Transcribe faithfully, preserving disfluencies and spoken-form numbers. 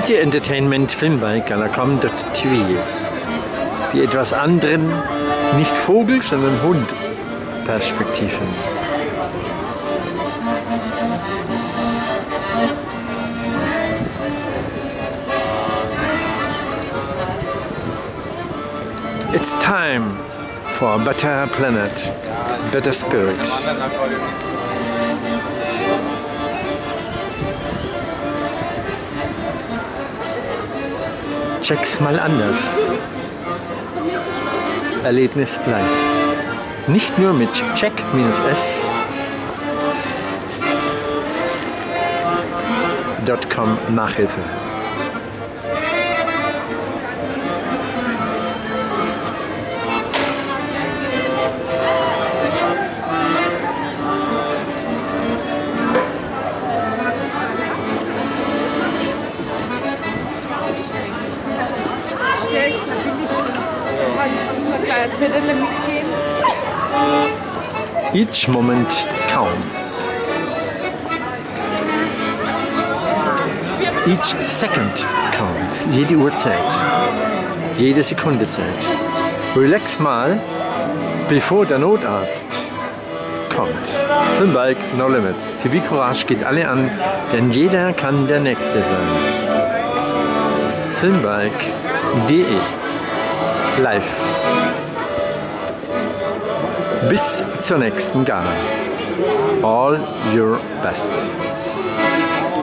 City Entertainment Filmbalk Gala kommt dort T V. Die etwas anderen, nicht Vogel, sondern Hund-Perspektiven. It's time for a better planet, better spirit. Check's mal anders. Erlebnis live. Nicht nur mit check-s Punkt com Nachhilfe. Each moment counts. Each second counts. Jede Uhr zählt. Jede Sekunde zählt. Relax mal, bevor der Notarzt kommt. Filmbalk, no limits. Zivilcourage geht alle an, denn jeder kann der Nächste sein. Filmbalk punkt de live. Bis zur nächsten Gala. All your best.